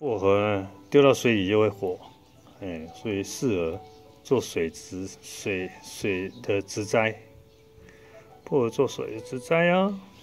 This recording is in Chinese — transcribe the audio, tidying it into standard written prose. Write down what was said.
薄荷呢丢到水里就会活，所以适合做水的植栽，薄荷做水的植栽啊。